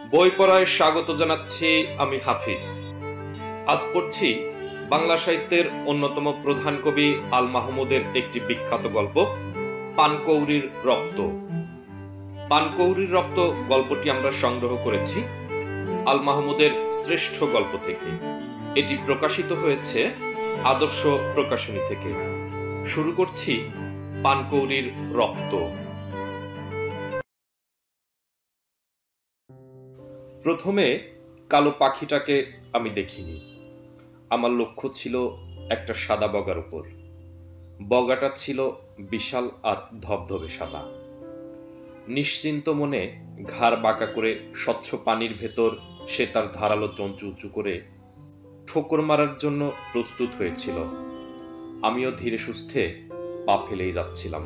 বই পড়ায় স্বাগত জানাচ্ছি। আমি হাফিজ। আজ পড়ছি বাংলা সাহিত্যের অন্যতম প্রধান কবি আল মাহমুদের একটি বিখ্যাত গল্প, পানকৌড়ির রক্ত। পানকৌড়ির রক্ত গল্পটি আমরা সংগ্রহ করেছি আল মাহমুদের শ্রেষ্ঠ গল্প থেকে। এটি প্রকাশিত হয়েছে আদর্শ প্রকাশনী থেকে। শুরু করছি পানকৌড়ির রক্ত। প্রথমে কালো পাখিটাকে আমি দেখিনি। আমার লক্ষ্য ছিল একটা সাদা বগার উপর। বগাটা ছিল বিশাল আর ধবধবে সাদা। নিশ্চিন্ত মনে ঘাড় বাঁকা করে স্বচ্ছ পানির ভেতর সে তার ধারালো চঞ্চু উঁচু করে ঠোকর মারার জন্য প্রস্তুত হয়েছিল। আমিও ধীরে সুস্থে পা ফেলেই যাচ্ছিলাম।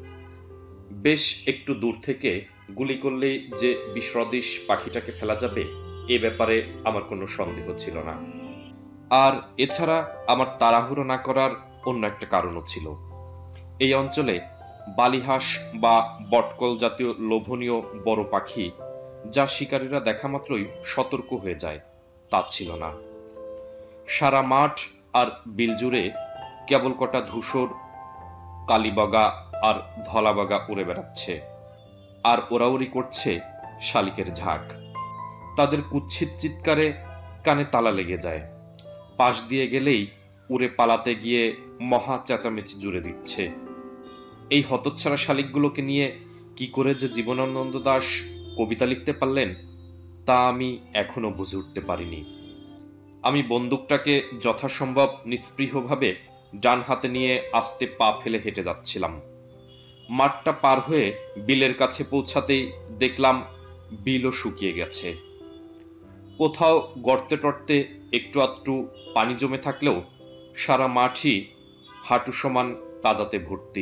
বেশ একটু দূর থেকে গুলি করলেই যে বিসদৃশ পাখিটাকে ফেলা যাবে এ ব্যাপারে আমার কোনো সন্দেহ ছিল না। আর এছাড়া আমার তাড়াহুড়ো না করার অন্য একটা কারণও ছিল। এই অঞ্চলে বালিহাঁস বা বটকল জাতীয় লোভনীয় বড় পাখি যা শিকারীরা দেখা মাত্রই সতর্ক হয়ে যায় তা ছিল না। সারা মাঠ আর বিল জুড়ে কেবল কটা ধূসর কালীবগা আর ধলাবগা উড়ে বেড়াচ্ছে, আর ওরাউরি করছে শালিকের ঝাঁক। তাদের কুৎসিত চিৎকারে কানে তালা লেগে যায়। পাশ দিয়ে গেলেই উড়ে পালাতে গিয়ে মহা চেঁচামেচি জুড়ে দিচ্ছে। এই হতচ্ছাড়া শালিকগুলোকে নিয়ে কি করে যে জীবনানন্দ দাশ কবিতা লিখতে পারলেন তা আমি এখনো বুঝে উঠতে পারিনি। আমি বন্দুকটাকে যথাসম্ভব নিস্পৃহভাবে ডান হাতে নিয়ে আস্তে পা ফেলে হেঁটে যাচ্ছিলাম। মাঠটা পার হয়ে বিলের কাছে পৌঁছাতেই দেখলাম বিলও শুকিয়ে গেছে। কোথাও গর্তে টর্তে একটু আধটু পানি জমে থাকলেও সারা মাঠই হাঁটু সমান কাদাতে ভর্তি।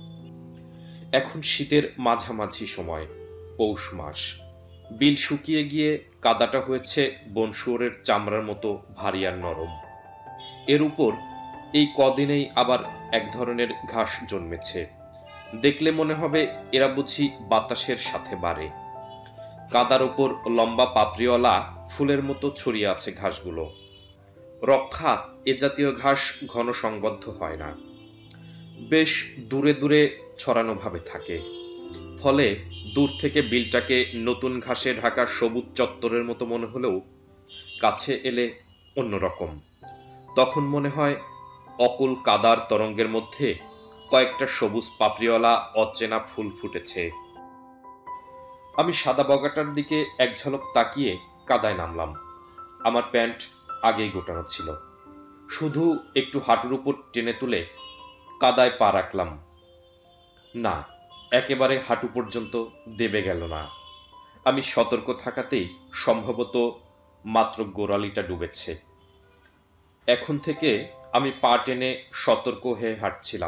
এখন শীতের মাঝামাঝি সময়, পৌষ মাস। বিল শুকিয়ে গিয়ে কাদাটা হয়েছে বনশুয়োরের চামড়ার মতো ভারী আর নরম। এর উপর এই কদিনেই আবার এক ধরনের ঘাস জন্মেছে। দেখলে মনে হবে এরা বুঝি বাতাসের সাথে বাড়ে। কাদার ওপর লম্বা পাপড়িওয়ালা ফুলের মতো ছড়িয়ে আছে ঘাসগুলো। রক্ষা এ জাতীয় ঘাস ঘন সংবদ্ধ হয় না, বেশ দূরে দূরে ছড়ানো ভাবে থাকে। ফলে দূর থেকে বিলটাকে নতুন ঘাসে ঢাকা সবুজ চত্বরের মতো মনে হলেও কাছে এলে অন্যরকম। তখন মনে হয় অকুল কাদার তরঙ্গের মধ্যে কয়েকটা সবুজ পাপড়িওয়ালা অচেনা ফুল ফুটেছে। আমি সাদা বগাটার দিকে এক ঝলক তাকিয়ে কাদায় নামলাম। আমার প্যান্ট আগেই গোটানো ছিল, শুধু একটু হাঁটুর উপর টেনে তুলে কাদায় পা রাখলাম। না, একেবারে হাঁটু পর্যন্ত দেবে গেল না। আমি সতর্ক থাকাতেই সম্ভবত মাত্র গোড়ালিটা ডুবেছে। এখন থেকে আমি পা টেনে সতর্ক হয়ে হাঁটছিলাম।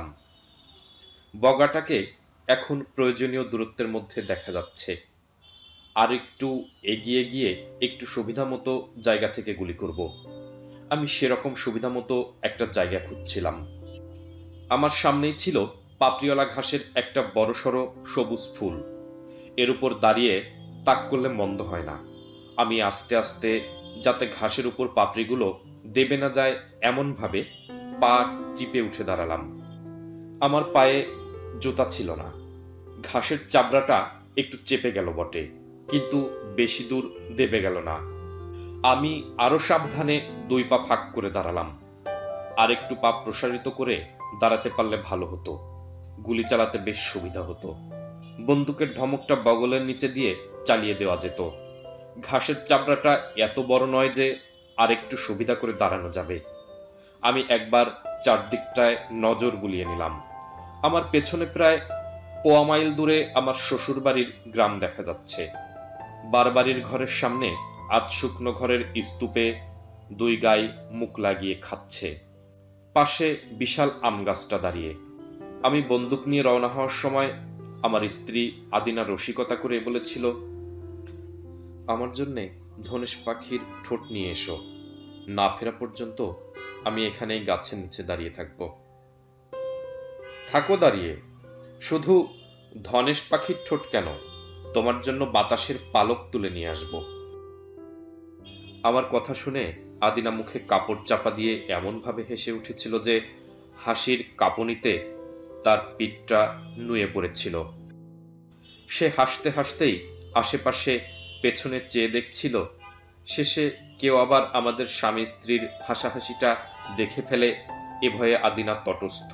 বগাটাকে এখন প্রয়োজনীয় দূরত্বের মধ্যে দেখা যাচ্ছে। আর একটু এগিয়ে গিয়ে একটু সুবিধা মতো জায়গা থেকে গুলি করব। আমি সেরকম সুবিধা মতো একটা জায়গা খুঁজছিলাম। আমার সামনেই ছিল পাপড়িওয়ালা ঘাসের একটা বড়সড় সবুজ ফুল। এর উপর দাঁড়িয়ে তাক করলে মন্দ হয় না। আমি আস্তে আস্তে, যাতে ঘাসের উপর পাপড়িগুলো দেবে না যায় এমনভাবে পা টিপে উঠে দাঁড়ালাম। আমার পায়ে জুতা ছিল না। ঘাসের চাবড়াটা একটু চেপে গেল বটে, কিন্তু বেশি দূর দেবে গেল না। আমি আরো সাবধানে দুই পা ফাঁক করে দাঁড়ালাম। আর একটু পা প্রসারিত করে দাঁড়াতে পারলে ভালো হতো। গুলি চালাতে বেশ সুবিধা হতো। বন্দুকের ধমকটা বগলের নিচে দিয়ে চালিয়ে দেওয়া যেত। ঘাসের চাবড়াটা এত বড় নয় যে আর একটু সুবিধা করে দাঁড়ানো যাবে। আমি একবার চারদিকটায় নজর বুলিয়ে নিলাম। আমার পেছনে প্রায় পোয়া মাইল দূরে আমার শ্বশুর বাড়ির গ্রাম দেখা যাচ্ছে। বারবাড়ির ঘরের সামনে আধ শুকনো ঘরের স্তূপে দুই গাই মুখ লাগিয়ে খাচ্ছে। পাশে বিশাল আম গাছটা দাঁড়িয়ে। আমি বন্দুক নিয়ে রওনা হওয়ার সময় আমার স্ত্রী আদিনা রসিকতা করে বলেছিল, আমার জন্যে ধনেশ পাখির ঠোঁট নিয়ে এসো। না ফেরা পর্যন্ত আমি এখানেই গাছের নিচে দাঁড়িয়ে থাকব। থাকো দাঁড়িয়ে। শুধু ধনেশ পাখির ঠোঁট কেন, তোমার জন্য বাতাসের পালক তুলে নিয়ে আসব। আমার কথা শুনে আদিনা মুখে কাপড় চাপা দিয়ে এমনভাবে হেসে উঠেছিল যে হাসির কাঁপুনিতে তার পিঠটা নুয়ে পড়েছিল। সে হাসতে হাসতেই আশেপাশে পেছনে চেয়ে দেখছিল। শেষে কেউ আবার আমাদের স্বামী স্ত্রীর হাসাহাসিটা দেখে ফেলে, এ ভয়ে আদিনা তটস্থ।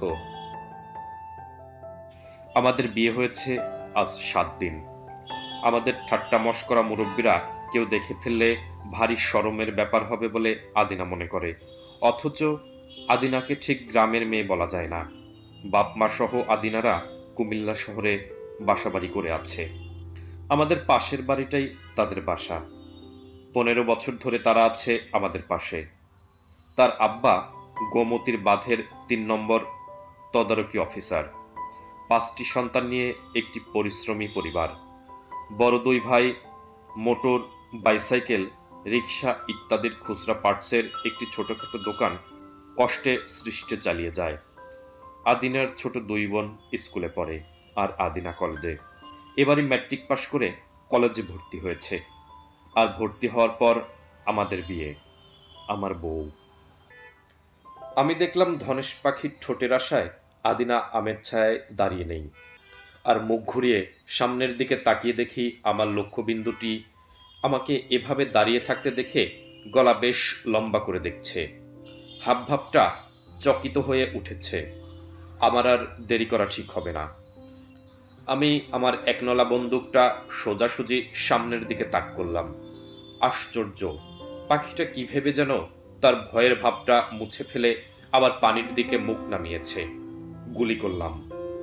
আমাদের বিয়ে হয়েছে আজ 7 দিন। আমাদের ঠাট্টা মশকরা মুরব্বীরা কেউ দেখে ফেললে ভারী শরমের ব্যাপার হবে বলে আদিনা মনে করে। অথচ আদিনাকে ঠিক গ্রামের মেয়ে বলা যায় না। বাপ মা সহ আদিনারা কুমিল্লা শহরে বাসাবাড়ি করে আছে। আমাদের পাশের বাড়িটাই তাদের বাসা। 15 বছর ধরে তারা আছে আমাদের পাশে। তার আব্বা গোমতীর বাঁধের 3 নম্বর তদারকি অফিসার। 5টি সন্তান নিয়ে একটি পরিশ্রমী পরিবার। বড় 2 ভাই মোটর, বাইসাইকেল, রিক্সা ইত্যাদির খুচরা পার্টসের একটি ছোটখাটো দোকান কষ্টে সৃষ্টে চালিয়ে যায়। আদিনার ছোট 2 বোন স্কুলে পড়ে, আর আদিনা কলেজে। এবারই ম্যাট্রিক পাশ করে কলেজে ভর্তি হয়েছে। আর ভর্তি হওয়ার পর আমাদের বিয়ে। আমার বউ। আমি দেখলাম ধনেশ পাখির ঠোঁটের আশায় আদিনা আমের ছায়ায় দাঁড়িয়ে নেই, আর মুখ ঘুরিয়ে সামনের দিকে তাকিয়ে দেখি আমার লক্ষ্যবিন্দুটি আমাকে এভাবে দাঁড়িয়ে থাকতে দেখে গলা বেশ লম্বা করে দেখছে। হাবভাবটা চকিত হয়ে উঠেছে। আমার আর দেরি করা ঠিক হবে না। আমি আমার একনলা বন্দুকটা সোজাসুজি সামনের দিকে তাক করলাম। আশ্চর্য, পাখিটা কি ভেবে যেন তার ভয়ের ভাবটা মুছে ফেলে আবার পানির দিকে মুখ নামিয়েছে। গুলি করলাম।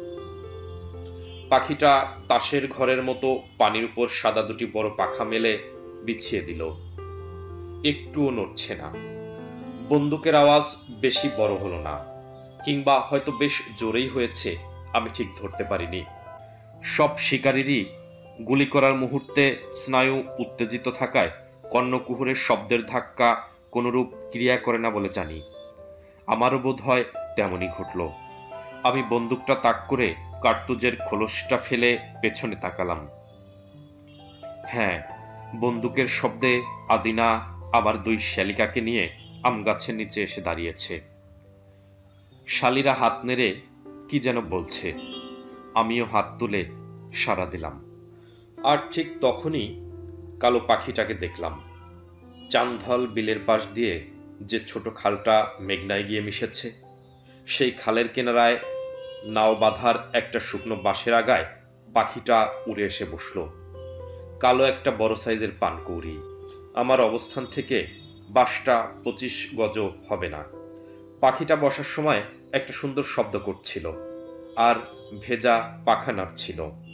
পাখিটা তাসের ঘরের মতো পানির উপর সাদা 2টি বড় পাখা মেলে বিছিয়ে দিল। একটুও নড়ছে না। বন্দুকের আওয়াজ বেশি বড় হলো না, কিংবা হয়তো বেশ জোরেই হয়েছে, আমি ঠিক ধরতে পারিনি। সব শিকারীরই গুলি করার মুহূর্তে স্নায়ু উত্তেজিত থাকায় কর্ণকুহরের শব্দের ধাক্কা কোনরূপ ক্রিয়া করে না বলে জানি। আমারও বোধ হয় তেমনই ঘটল। আমি বন্দুকটা তাক করে কার্তুজের খোলসটা ফেলে পেছনে তাকালাম। হ্যাঁ, বন্দুকের শব্দে আদিনা আবার 2 শ্যালিকাকে নিয়ে আম গাছের নিচে এসে দাঁড়িয়েছে। শালিরা হাত নেড়ে কি যেন বলছে। আমিও হাত তুলে সাড়া দিলাম। আর ঠিক তখনই কালো পাখিটাকে দেখলাম। চান্ধল বিলের পাশ দিয়ে যে ছোট খালটা মেঘনায় গিয়ে মিশেছে, সেই খালের কিনারায় নাও বাঁধার একটা শুকনো বাঁশের আগায় পাখিটা উড়ে এসে বসল। কালো একটা বড় সাইজের পানকৌড়ি। আমার অবস্থান থেকে বাঁশটা 25 গজ হবে না। পাখিটা বসার সময় একটা সুন্দর শব্দ করছিল, আর ভেজা পাখা নাড়ছিল।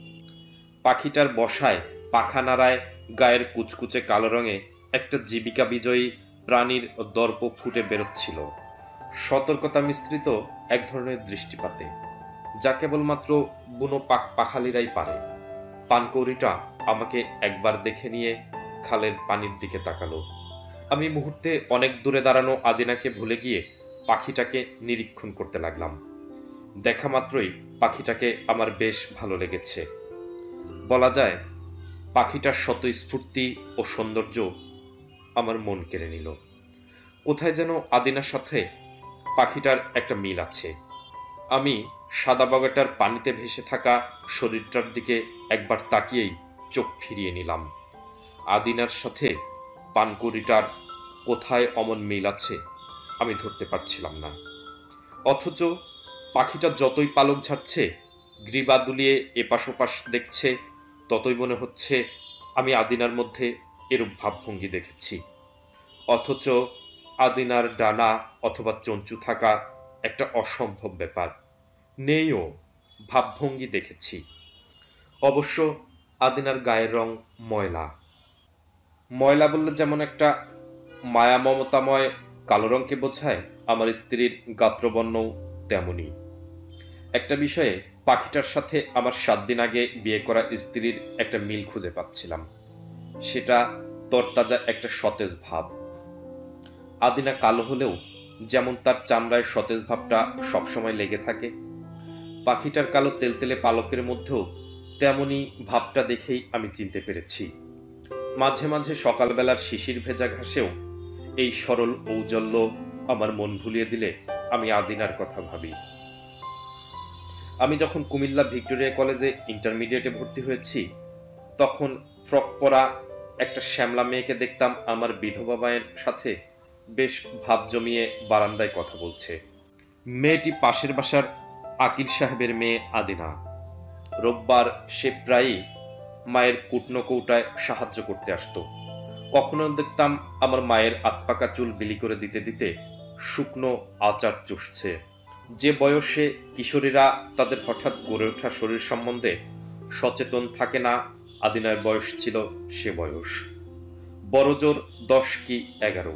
পাখিটার বসায় পাখা নাড়ায় গায়ের কুচকুচে কালো রঙে একটা জীবিকা বিজয়ী প্রাণীর দর্প ফুটে বেরোচ্ছিল, সতর্কতা মিশ্রিত এক ধরনের দৃষ্টিপাতে, যা কেবলমাত্র বুনো পাখালিরাই পারে। পানকৌড়িটা আমাকে একবার দেখে নিয়ে খালের পানির দিকে তাকালো। আমি মুহূর্তে অনেক দূরে দাঁড়ানো আদিনাকে ভুলে গিয়ে পাখিটাকে নিরীক্ষণ করতে লাগলাম। দেখা মাত্রই পাখিটাকে আমার বেশ ভালো লেগেছে। বলা যায় পাখিটার স্বতঃস্ফূর্তি ও সৌন্দর্য আমার মন কেড়ে নিল। কোথায় যেন আদিনার সাথে পাখিটার একটা মিল আছে। আমি সাদা বগাটার পানিতে ভেসে থাকা শরীরটার দিকে একবার তাকিয়েই চোখ ফিরিয়ে নিলাম। আদিনার সাথে পানকৌড়িটার কোথায় অমন মিল আছে আমি ধরতে পারছিলাম না। অথচ পাখিটা যতই পালক ঝাড়ছে, গ্রীবা দুলিয়ে এপাশ ওপাশ দেখছে, ততই মনে হচ্ছে আমি আদিনার মধ্যে এরূপ ভাবভঙ্গি দেখেছি। অথচ আদিনার ডানা অথবা চঞ্চু থাকা একটা অসম্ভব ব্যাপার। নেইও, ভাবভঙ্গি দেখেছি। অবশ্য আদিনার গায়ের রং ময়লা। ময়লা বললে যেমন একটা মায়া মমতাময় কালো রঙকে বোঝায়, আমার স্ত্রীর গাত্রবর্ণও তেমনই। একটা বিষয়ে পাখিটার সাথে আমার 7 দিন আগে বিয়ে করা স্ত্রীর একটা মিল খুঁজে পাচ্ছিলাম। সেটা তরতাজা একটা সতেজ ভাব। আদিনা কালো হলেও যেমন তার চামড়ায় সতেজ ভাবটা সবসময় লেগে থাকে, পাখিটার কালো তেলতেলে পালকের মধ্যেও তেমনই ভাবটা দেখেই আমি চিনতে পেরেছি। মাঝে মাঝে সকালবেলার শিশির ভেজা ঘাসেও এই সরল ঔজ্জ্বল্য আমার মন ভুলিয়ে দিলে আমি আদিনার কথা ভাবি। আমি যখন কুমিল্লা ভিক্টোরিয়া কলেজে ইন্টারমিডিয়েটে ভর্তি হয়েছি, তখন ফ্রক পরা একটা শ্যামলা মেয়েকে দেখতাম আমার বিধবা মায়ের সাথে বেশ ভাব জমিয়ে বারান্দায় কথা বলছে। মেয়েটি পাশের বাসার আকিল সাহেবের মেয়ে আদিনা। রোববার সে প্রায়ই মায়ের কুটনো কৌটায় সাহায্য করতে আসতো। কখনো দেখতাম আমার মায়ের আতপাকা চুল বিলি করে দিতে দিতে শুকনো আচার চুষছে। যে বয়সে কিশোরীরা তাদের হঠাৎ গড়ে ওঠা শরীর সম্বন্ধে সচেতন থাকে না, আদিনার বয়স ছিল সে বয়স। বড়জোর 10 কি 11,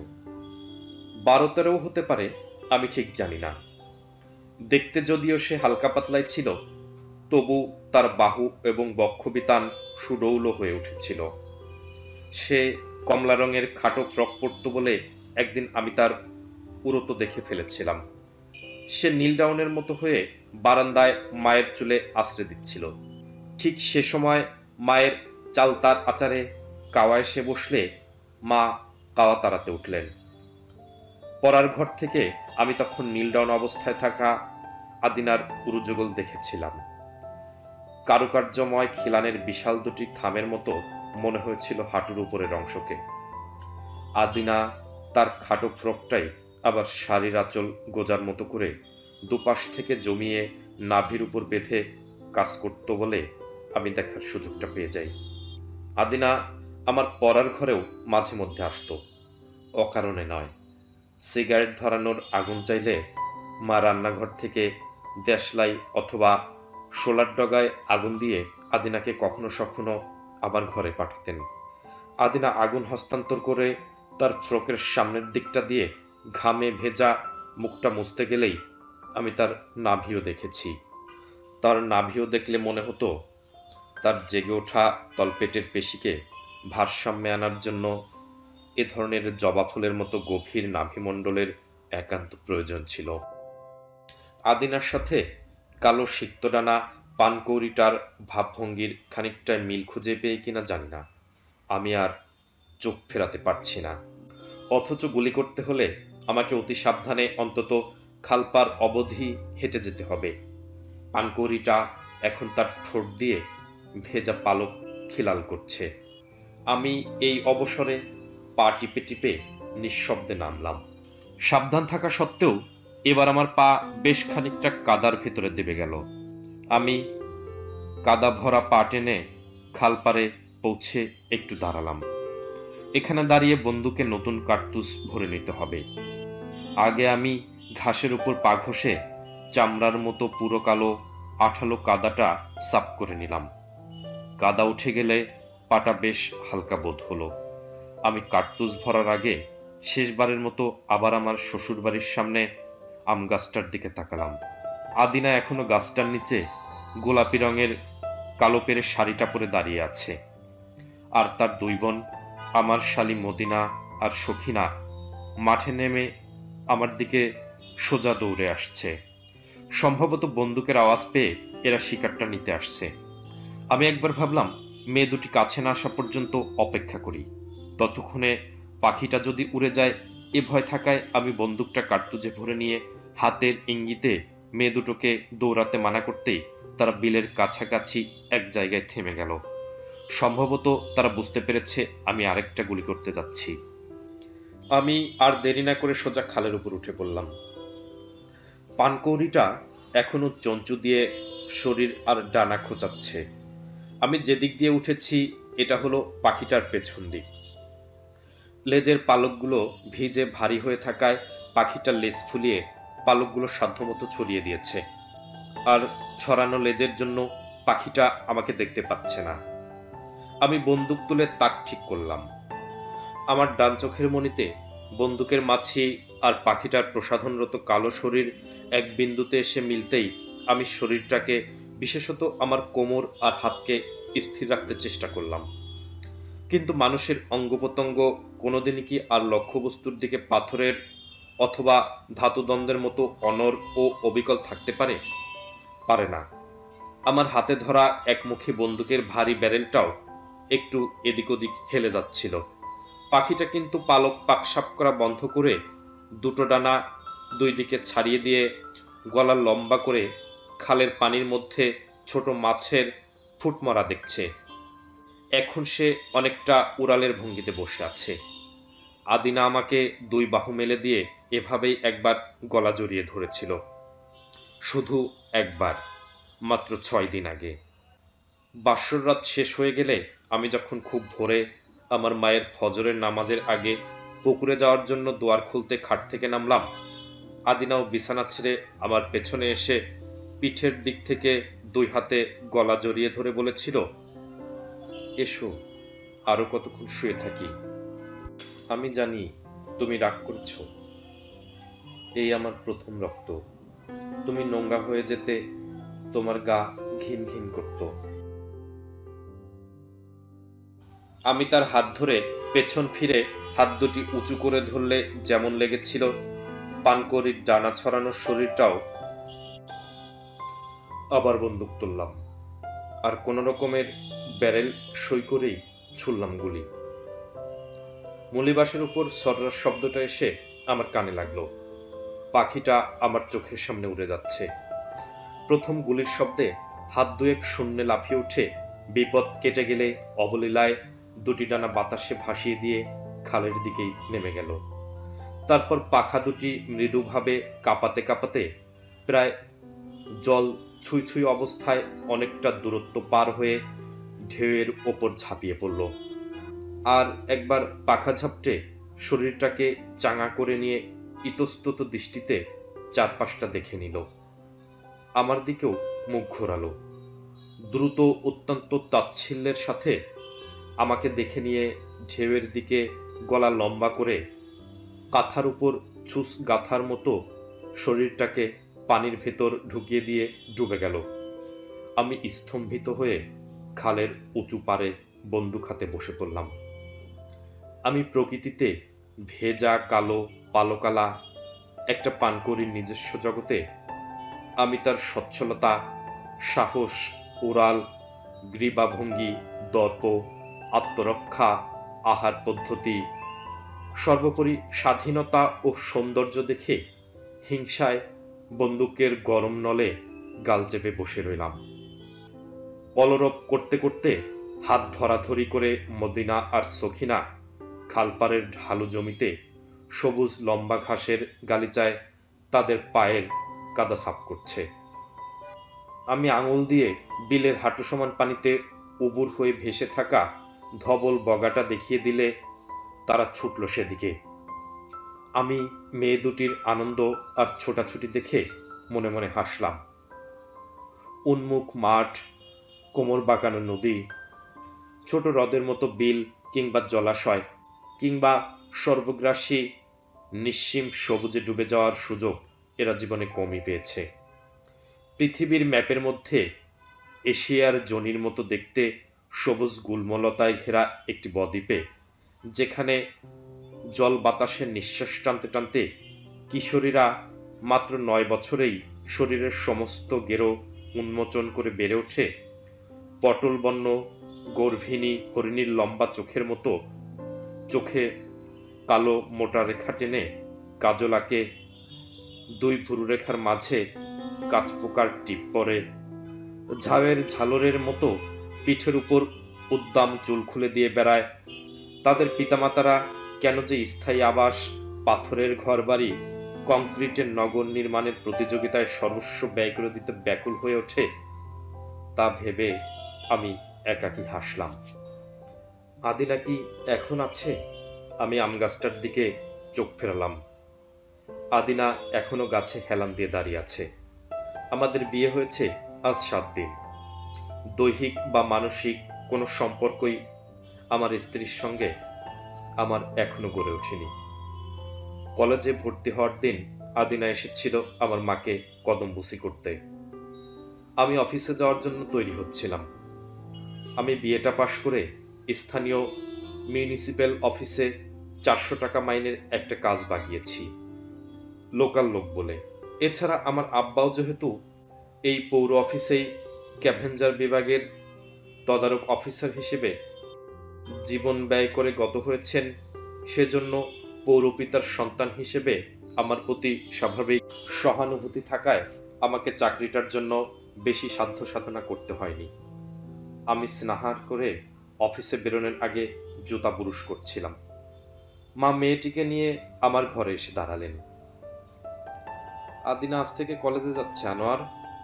12-13 হতে পারে, আমি ঠিক জানি না। দেখতে যদিও সে হালকা পাতলাই ছিল, তবু তার বাহু এবং বক্ষবিতান সুডৌল হয়ে উঠেছিল। সে কমলা রঙের খাটো ফ্রক পরত বলে একদিন আমি তার উরত দেখে ফেলেছিলাম। সে নীল ডাউনের মতো হয়ে বারান্দায় মায়ের চুলে আশ্রে দিচ্ছিল। ঠিক সে সময় মায়ের চালতার আচারে কাওয়া এসে বসলে মা কাওয়া তাড়াতে উঠলেন। পড়ার ঘর থেকে আমি তখন নীল ডাউন অবস্থায় থাকা আদিনার উরুযুগল দেখেছিলাম। কারুকার্যময় খিলানের বিশাল দুটি থামের মতো মনে হয়েছিল হাঁটুর উপরের অংশকে। আদিনা তার খাটো ফ্রকটাই আবার শাড়ির আঁচল গোজার মতো করে দুপাশ থেকে জমিয়ে নাভির উপর বেঁধে কাজ করত বলে আমি দেখার সুযোগটা পেয়ে যাই। আদিনা আমার পড়ার ঘরেও মাঝে মধ্যে আসতো, অকারণে নয়। সিগারেট ধরানোর আগুন চাইলে মা রান্নাঘর থেকে দেশলাই অথবা শোলার ডগায় আগুন দিয়ে আদিনাকে কখনো সখনো আবার ঘরে পাঠাতেন। আদিনা আগুন হস্তান্তর করে তার ফ্রকের সামনের দিকটা দিয়ে ঘামে ভেজা মুখটা মুছতে গেলেই আমি তার নাভিও দেখেছি। তার নাভিও দেখলে মনে হতো তার জেগে ওঠা তলপেটের পেশিকে ভারসাম্যে আনার জন্য এ ধরনের জবা ফুলের মতো গভীর নাভিমণ্ডলের একান্ত প্রয়োজন ছিল। আদিনার সাথে কালো সিক্তডানা পানকৌড়িটার ভাবভঙ্গির খানিকটা মিল খুঁজে পেয়ে কিনা জানি না, আমি আর চোখ ফেরাতে পারছি না। অথচ গুলি করতে হলে আমাকে অতি সাবধানে অন্তত খালপার অবধি হেঁটে যেতে হবে। পানকৌড়িটা এখন তার ঠোঁট দিয়ে ভেজা পালক খিলাল করছে। আমি এই অবসরে পা টিপে টিপে নিঃশব্দে নামলাম। সাবধান থাকা সত্ত্বেও এবার আমার পা বেশ খানিকটা কাদার ভেতরে দেবে গেল। আমি কাদা ভরা পা টেনে খালপারে পৌঁছে একটু দাঁড়ালাম। এখানে দাঁড়িয়ে বন্দুকে নতুন কার্তুজ ভরে নিতে হবে। আগে আমি ঘাসের উপর পা ঘষে চামড়ার মতো পুরো কালো আঠালো কাদাটা সাফ করে নিলাম। কাদা উঠে গেলে পাটা বেশ হালকা বোধ হলো। আমি কার্তুজ ভরার আগে শেষবারের মতো আবার আমার শ্বশুর বাড়ির সামনে আম গাছটার দিকে তাকালাম। আদিনা এখনো গাছটার নিচে গোলাপি রঙের কালো পেরে শাড়িটা পরে দাঁড়িয়ে আছে, আর তার 2 বোন আমার শালী মদিনা আর সখিনা মাঠে নেমে আমার দিকে সোজা দৌড়ে আসছে। সম্ভবত বন্দুকের আওয়াজ পেয়ে এরা শিকারটা নিতে আসছে। আমি একবার ভাবলাম মেয়ে দুটি কাছে না আসা পর্যন্ত অপেক্ষা করি, ততক্ষণে পাখিটা যদি উড়ে যায় এ ভয় থাকায় আমি বন্দুকটা কার্তুজে ভরে নিয়ে হাতের ইঙ্গিতে মেয়ে দুটোকে দৌড়াতে মানা করতেই তারা বিলের কাছাকাছি এক জায়গায় থেমে গেল। সম্ভবত তারা বুঝতে পেরেছে আমি আরেকটা গুলি করতে যাচ্ছি। আমি আর দেরি না করে সোজা খালের উপর উঠে পড়লাম। পানকৌড়িটা এখনো চঞ্চু দিয়ে শরীর আর ডানা খোঁচাচ্ছে। আমি যেদিক দিয়ে উঠেছি এটা হলো পাখিটার পেছন দিক। লেজের পালকগুলো ভিজে ভারী হয়ে থাকায় পাখিটার লেজ ফুলিয়ে পালকগুলো সাধ্যমতো ছড়িয়ে দিয়েছে, আর ছড়ানো লেজের জন্য পাখিটা আমাকে দেখতে পাচ্ছে না। আমি বন্দুক তুলে তাক ঠিক করলাম। আমার ডান চোখের মণিতে বন্দুকের মাছি আর পাখিটার প্রসাধনরত কালো শরীর এক বিন্দুতে এসে মিলতেই আমি শরীরটাকে, বিশেষত আমার কোমর আর হাতকে স্থির রাখতে চেষ্টা করলাম। কিন্তু মানুষের অঙ্গ প্রত্যঙ্গ কোনোদিনই কি আর লক্ষ্যবস্তুর দিকে পাথরের অথবা ধাতুদ্বন্দ্বের মতো অনড় ও অবিকল থাকতে পারে? পারে না। আমার হাতে ধরা একমুখী বন্দুকের ভারী ব্যারেলটাও একটু এদিক ওদিক হেলে যাচ্ছিল। পাখিটা কিন্তু পালক পাকসাপ করা বন্ধ করে দুটো ডানা দুই দিকে ছাড়িয়ে দিয়ে গলা লম্বা করে খালের পানির মধ্যে ছোট মাছের ফুটমরা দেখছে। এখন সে অনেকটা উড়ালের ভঙ্গিতে বসে আছে। আদিনা আমাকে দুই বাহু মেলে দিয়ে এভাবেই একবার গলা জড়িয়ে ধরেছিল, শুধু একবার, মাত্র 6 দিন আগে। বাসর রাত শেষ হয়ে গেলে আমি যখন খুব ভোরে আমার মায়ের ফজরের নামাজের আগে পুকুরে যাওয়ার জন্য দুয়ার খুলতে খাট থেকে নামলাম, আদিনাও বিছানা ছেড়ে আমার পেছনে এসে পিঠের দিক থেকে দুই হাতে গলা জড়িয়ে ধরে বলেছিল, এসো, আরো কতক্ষণ শুয়ে থাকি। আমি জানি তুমি রাগ করছ, এই আমার প্রথম রক্ত। তুমি নোংরা হয়ে যেতে তোমার গা ঘিন ঘিন করত। আমি তার হাত ধরে পেছন ফিরে হাত দুটি উঁচু করে ধরলে যেমন লেগেছিল, পানকড়ির ডানা ছড়ানোর শরীরটাও। আবার বন্দুক তুললাম আর কোন রকমের ব্যারেল সই করেই ছুড়লাম গুলি। মুলিবাসের উপর সর্রার শব্দটা এসে আমার কানে লাগলো। পাখিটা আমার চোখের সামনে উড়ে যাচ্ছে। প্রথম গুলির শব্দে হাত দুয়েক শূন্যে লাফিয়ে উঠে বিপদ কেটে গেলে অবলীলায় দুটি ডানা বাতাসে ভাসিয়ে দিয়ে খালের দিকেই নেমে গেল। তারপর পাখা দুটি মৃদুভাবে কাঁপাতে কাঁপাতে প্রায় জল ছুঁই ছুঁই অবস্থায় অনেকটা দূরত্ব পার হয়ে ঢেউয়ের ওপর ঝাঁপিয়ে পড়ল। আর একবার পাখা ঝাপটে শরীরটাকে চাঙা করে নিয়ে ইতস্তত দৃষ্টিতে চারপাশটা দেখে নিল। আমার দিকেও মুখ ঘোরালো। দ্রুত অত্যন্ত তাচ্ছিল্যের সাথে আমাকে দেখে নিয়ে ঢেউয়ের দিকে গলা লম্বা করে কাঁথার উপর ছুস গাথার মতো শরীরটাকে পানির ভেতর ঢুকিয়ে দিয়ে ডুবে গেল। আমি স্তম্ভিত হয়ে খালের উঁচু পারে বন্দুক হাতে বসে পড়লাম। আমি প্রকৃতিতে ভেজা কালো পালকালা একটা পানকড়ির নিজস্ব জগতে। আমি তার সচ্ছলতা, সাহস, উড়াল, গ্রীবাভঙ্গি, দর্প, আত্মরক্ষা, আহার পদ্ধতি, সর্বোপরি স্বাধীনতা ও সৌন্দর্য দেখে হিংসায় বন্দুকের গরম নলে গাল চেপে বসে রইলাম। কলরব করতে করতে হাত ধরাধরি করে মদিনা আর সখিনা খালপাড়ের ঢালু জমিতে সবুজ লম্বা ঘাসের গালিচায় তাদের পায়ের কাদা সাফ করছে। আমি আঙুল দিয়ে বিলের হাঁটু সমান পানিতে উবুর হয়ে ভেসে থাকা ধবল বগাটা দেখিয়ে দিলে তারা ছুটল সেদিকে। আমি মেয়ে দুটির আনন্দ আর ছোটাছুটি দেখে মনে মনে হাসলাম। উন্মুখ মাঠ, কোমর বাঁকানো নদী, ছোট হ্রদের মতো বিল কিংবা জলাশয় কিংবা সর্বগ্রাসী নিঃসীম সবুজে ডুবে যাওয়ার সুযোগ এরা জীবনে কমই পেয়েছে। পৃথিবীর ম্যাপের মধ্যে এশিয়ার জনির মতো দেখতে সবুজ গুল্মলতায় ঘেরা একটি বদ্বীপে, যেখানে জল বাতাসের নিঃশ্বাস টানতে টানতে কিশোরীরা মাত্র 9 বছরেই শরীরের সমস্ত গেরো উন্মোচন করে বেড়ে ওঠে, পটল বর্ণ গর্ভিণী হরিণীর লম্বা চোখের মতো চোখে কালো মোটা রেখা টেনে কাজলাকে দুই ভুরুরেখার মাঝে কাঠপোকার টিপ পরে, ঝাউয়ের ঝালরের মতো পিঠের উপর উদ্দাম চুল খুলে দিয়ে বেড়ায়। তাদের পিতামাতারা কেন যে স্থায়ী আবাস, পাথরের ঘরবাড়ি, কংক্রিটের নগর নির্মাণের প্রতিযোগিতায় সর্বস্ব ব্যয় করে দিতে ব্যাকুল হয়ে ওঠে, তা ভেবে আমি একাকী হাসলাম। আদিলা কি এখন আছে? আমি আম গাছটার দিকে চোখ ফেরালাম। আদিনা এখনো গাছে হেলান দিয়ে দাঁড়িয়ে আছে। আমাদের বিয়ে হয়েছে আজ 7 দিন। দৈহিক বা মানসিক কোনো সম্পর্কই আমার স্ত্রীর সঙ্গে আমার এখনো গড়ে ওঠেনি। কলেজে ভর্তি হওয়ার দিন আদিনা এসেছিল আমার মাকে কদমবুসি করতে। আমি অফিসে যাওয়ার জন্য তৈরি হচ্ছিলাম। আমি বিএটা পাশ করে স্থানীয় মিউনিসিপ্যাল অফিসে 400 টাকা মাইনের একটা কাজ বাগিয়েছি, লোকাল লোক বলে। এছাড়া আমার আব্বাও যেহেতু এই পৌর অফিসেই ক্যাভেঞ্জার বিভাগের তদারক অফিসার হিসেবে জীবন ব্যয় করে গত হয়েছেন, সেজন্য পৌরপিতার সন্তান হিসেবে আমার প্রতি স্বাভাবিক সহানুভূতি থাকায় আমাকে চাকরিটার জন্য বেশি সাধ্য সাধনা করতে হয়নি। আমি স্নাহার করে অফিসে বেরোনোর আগে জুতা বুরুশ করছিলাম। মা মেয়েটিকে নিয়ে আমার ঘরে এসে দাঁড়ালেন। আদিনা আজ থেকে কলেজে যাচ্ছে আনোয়ার।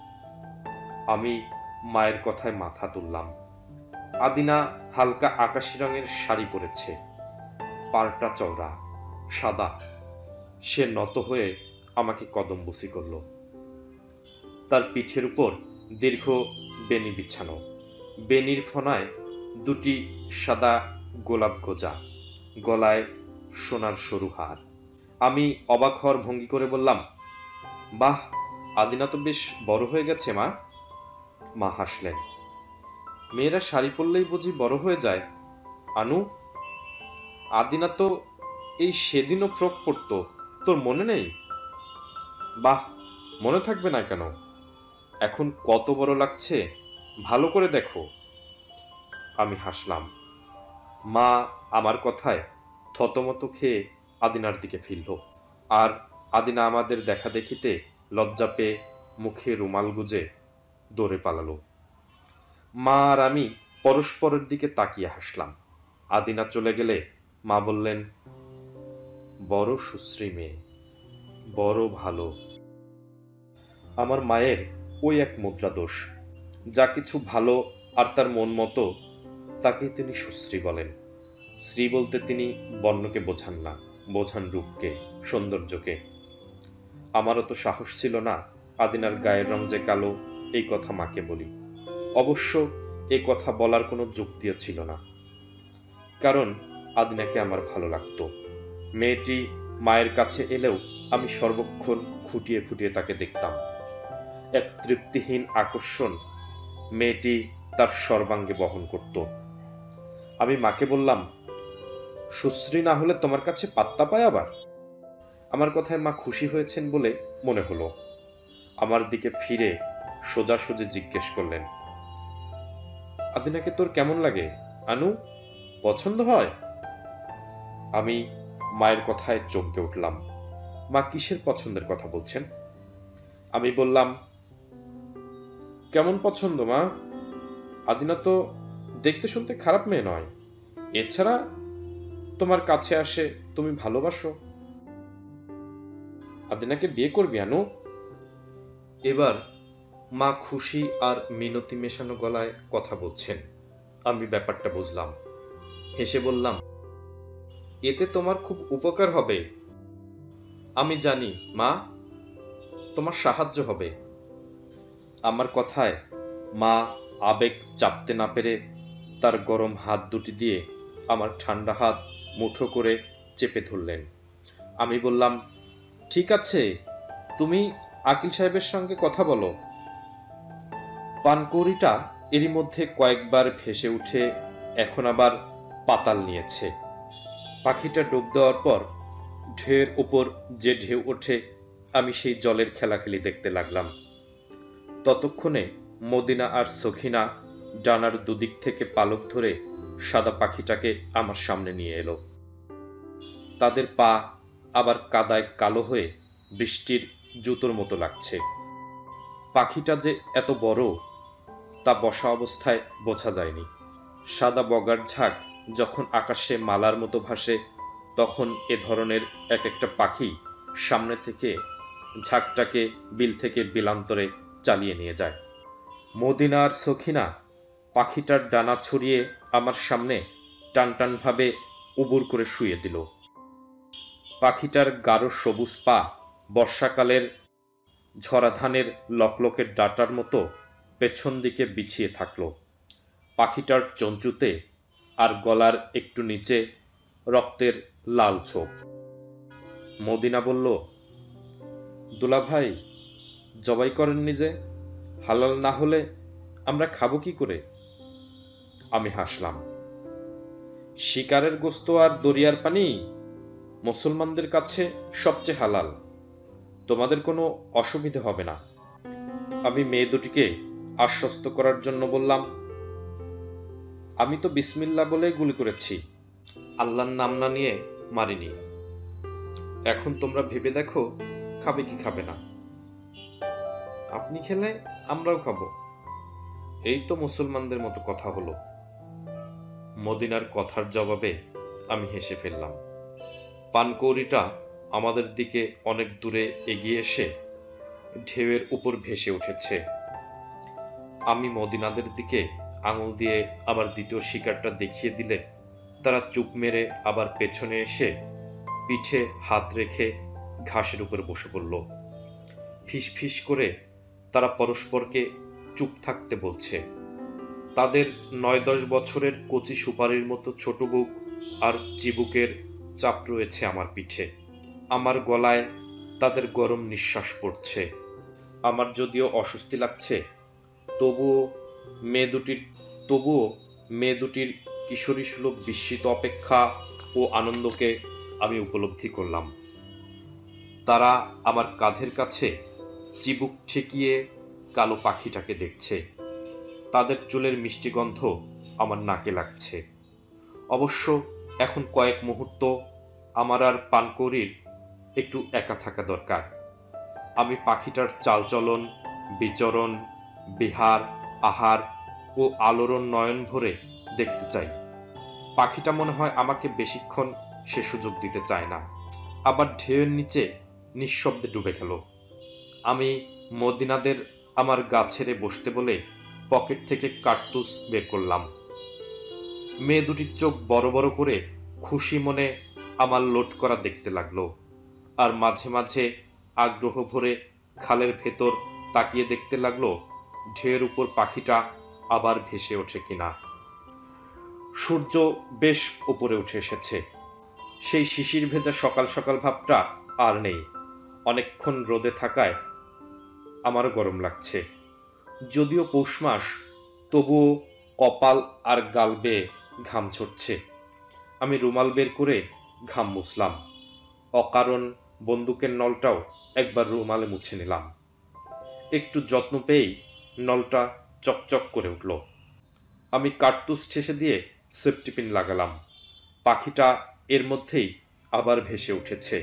আমি মায়ের কথায় মাথা তুললাম। আদিনা হালকা আকাশি রঙের শাড়ি পরেছে, পাড়টা চওড়া, সাদা। সে নত হয়ে আমাকে কদমবুসি করল। তার পিঠের উপর দীর্ঘ বেনি বিছানো, বেনির ফনায় দুটি সাদা গোলাপ গোজা, গলায় সোনার সরু হার। আমি অবাক হওয়ার ভঙ্গি করে বললাম, বাহ, আদিনা তো বেশ বড় হয়ে গেছে মা। মা হাসলেন। মেয়েরা শাড়ি পরলেই বুঝি বড় হয়ে যায় আনু? আদিনা তো এই সেদিনও ফ্রক পরতো, তোর মনে নেই? বাহ, মনে থাকবে না কেন? এখন কত বড় লাগছে, ভালো করে দেখো। আমি হাসলাম। মা আমার কথায় থতমত খেয়ে আদিনার দিকে ফিরল। আর আদিনা আমাদের দেখা দেখিতে লজ্জা পেয়ে মুখে রুমাল গুজে দৌড়ে পালালো। মা আর আমি পরস্পরের দিকে তাকিয়ে হাসলাম। আদিনা চলে গেলে মা বললেন, বড় সুশ্রী মেয়ে, বড় ভালো। আমার মায়ের ওই এক মুদ্রা দোষ, যা কিছু ভালো আর তার মন মতো তাকেই তিনি সুশ্রী বলেন। শ্রী বলতে তিনি বর্ণকে বোঝান না, বোঝান রূপকে, সৌন্দর্যকে। আমারও তো সাহস ছিল না আদিনার গায়ের রং যে কালো এই কথা মাকে বলি। অবশ্য এ কথা বলার কোনো যুক্তিও ছিল না, কারণ আদিনাকে আমার ভালো লাগতো। মেয়েটি মায়ের কাছে এলেও আমি সর্বক্ষণ খুঁটিয়ে খুঁটিয়ে তাকে দেখতাম। এক তৃপ্তিহীন আকর্ষণ মেয়েটি তার সর্বাঙ্গে বহন করত। আমি মাকে বললাম, সুশ্রী না হলে তোমার কাছে পাত্তা পায় আবার? আমার কথায় মা খুশি হয়েছেন বলে মনে হলো। আমার দিকে ফিরে সোজাসুজি জিজ্ঞেস করলেন, আদিনাকে তোর কেমন লাগে আনু? পছন্দ হয়? আমি মায়ের কথায় চমকে উঠলাম। মা কিসের পছন্দের কথা বলছেন? আমি বললাম, কেমন পছন্দ মা? আদিনা তো দেখতে শুনতে খারাপ মেয়ে নয়, এছাড়া তোমার কাছে আসে, তুমি ভালোবাসো। আদিনাকে বিয়ে করবি আনু? এবার মা খুশি আর মিনতি মেশানো গলায় কথা বলছেন। আমি ব্যাপারটা বুঝলাম। হেসে বললাম, এতে তোমার খুব উপকার হবে। আমি জানি মা, তোমার সাহায্য হবে। আমার কথায় মা আবেগ চাপতে না পেরে তার গরম হাত দুটি দিয়ে আমার ঠান্ডা হাত মুঠো করে চেপে ধরলেন। আমি বললাম, ঠিক আছে, তুমি আকিল সাহেবের সঙ্গে কথা বলো। পানকৌড়িটা এরই মধ্যে কয়েকবার ভেসে উঠে এখন আবার পাতাল নিয়েছে। পাখিটা ডুব দেওয়ার পর ঢেউয়ের উপর যে ঢেউ ওঠে, আমি সেই জলের খেলাখেলি দেখতে লাগলাম। ততক্ষণে মদিনা আর সখিনা ডানার দুদিক থেকে পালক ধরে সাদা পাখিটাকে আমার সামনে নিয়ে এলো। তাদের পা আবার কাদায় কালো হয়ে বৃষ্টির জুতোর মতো লাগছে। পাখিটা যে এত বড় তা বসা অবস্থায় বোঝা যায়নি। সাদা বগার ঝাঁক যখন আকাশে মালার মতো ভাসে, তখন এ ধরনের এক একটা পাখি সামনে থেকে ঝাঁকটাকে বিল থেকে বিলান্তরে চালিয়ে নিয়ে যায়। মদিনা আর সখিনা পাখিটার ডানা ছড়িয়ে আমার সামনে টানটানভাবে উবুর করে শুয়ে দিল। পাখিটার গাঢ় সবুজ পা বর্ষাকালের ঝরা ধানের লকলকের ডাটার মতো পেছন দিকে বিছিয়ে থাকলো। পাখিটার চঞ্চুতে আর গলার একটু নিচে রক্তের লাল ছোপ। মদিনা বলল, দুলাভাই, জবাই করেননি যে? হালাল না হলে আমরা খাবো কি করে? আমি হাসলাম। শিকারের গোস্ত আর দরিয়ার পানি মুসলমানদের কাছে সবচেয়ে হালাল, তোমাদের কোনো অসুবিধা হবে না। আমি মেয়ে দুটিকে আশ্বস্ত করার জন্য বললাম, আমি তো বিসমিল্লাহ বলে গুলি করেছি, আল্লাহর নাম না নিয়ে মারিনি। এখন তোমরা ভেবে দেখো খাবে কি খাবে না। আপনি খেলে আমরাও খাবো। এই তো মুসলমানদের মতো কথা হলো। মদিনার কথার জবাবে আমি হেসে ফেললাম। পানকৌড়িটা আমাদের দিকে অনেক দূরে এগিয়ে এসে ঢেউয়ের উপর ভেসে উঠেছে। আমি মদিনাদের দিকে আঙুল দিয়ে আবার দ্বিতীয় শিকারটা দেখিয়ে দিলে তারা চুপ মেরে আবার পেছনে এসে পিঠে হাত রেখে ঘাসের উপর বসে পড়ল। ফিস ফিস করে তারা পরস্পরকে চুপ থাকতে বলছে। তাদের ৯-১০ বছরের কচি সুপারির মতো ছোট বুক আর চিবুকের চাপ রয়েছে আমার পিঠে। আমার গলায় তাদের গরম নিঃশ্বাস পড়ছে। আমার যদিও অস্বস্তি লাগছে, তবুও মেয়ে দুটির কিশোরী সুলভ বিস্মিত অপেক্ষা ও আনন্দকে আমি উপলব্ধি করলাম। তারা আমার কাঁধের কাছে চিবুক ঠেকিয়ে কালো পাখিটাকে দেখছে। তাদের চুলের মিষ্টি গন্ধ আমার নাকে লাগছে। অবশ্য এখন কয়েক মুহূর্ত আমার আর পানকৌড়ির একটু একা থাকা দরকার। আমি পাখিটার চালচলন, বিচরণ, বিহার, আহার ও আলোড়ন নয়ন ভরে দেখতে চাই। পাখিটা মনে হয় আমাকে বেশিক্ষণ সে সুযোগ দিতে চায় না। আবার ঢেউয়ের নিচে নিঃশব্দে ডুবে গেল। আমি মদিনাদের আমার গা ছেড়ে বসতে বলে পকেট থেকে কার্তুস বের করলাম। মেয়ে দুটির চোখ বড় বড় করে খুশি মনে আমার লোড করা দেখতে লাগলো, আর মাঝে মাঝে আগ্রহ ভরে খালের ভেতর তাকিয়ে দেখতে লাগলো ঢেউয়ের উপর পাখিটা আবার ভেসে ওঠে কিনা। সূর্য বেশ উপরে উঠে এসেছে। সেই শিশির ভেজা সকাল সকাল ভাবটা আর নেই। অনেকক্ষণ রোদে থাকায় আমারও গরম লাগছে। যদিও পৌষ মাস, তবুও কপাল আর গাল বেয়ে ঘাম ঝরছে। আমি রুমাল বের করে ঘাম মুছলাম। অকারণ বন্দুকের নলটাও একবার রুমালে মুছে নিলাম। একটু যত্ন পেয়েই নলটা চকচক করে উঠল। আমি কার্তুস ঠেসে দিয়ে সেফটি পিন লাগালাম। পাখিটা এর মধ্যেই আবার ভেসে উঠেছে।